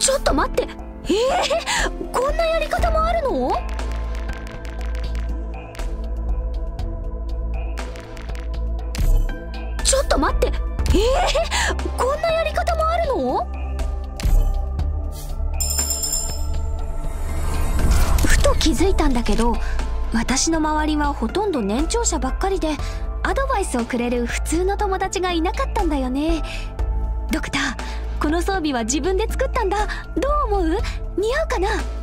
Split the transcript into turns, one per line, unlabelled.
ちょっと待って、こんなやり方もあるの？ちょっと待って、こんなやり方もあるの？ふと気づいたんだけど、私の周りはほとんど年長者ばっかりで、アドバイスをくれる普通の友達がいなかったんだよね。ドクター、この装備は自分で作ったんだ。どう思う？似合うかな？